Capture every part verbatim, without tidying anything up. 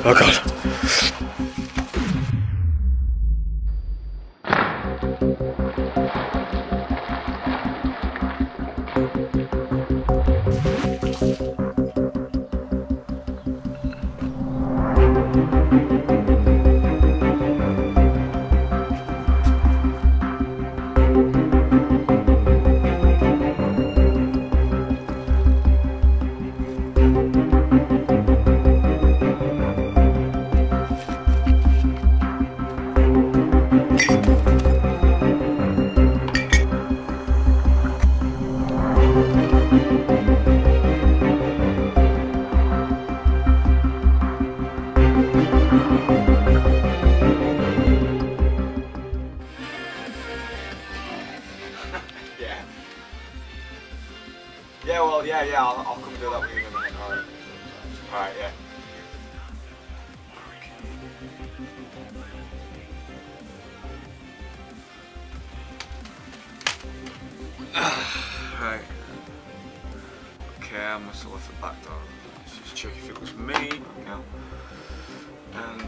Oh god. Yeah. Yeah, well, yeah, yeah, I'll, I'll come do that with you in a minute. Alright. Alright, yeah. Right. Okay, I must have left the back door. Let's just check if it was me. No. And.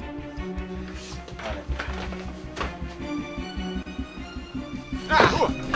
Ah!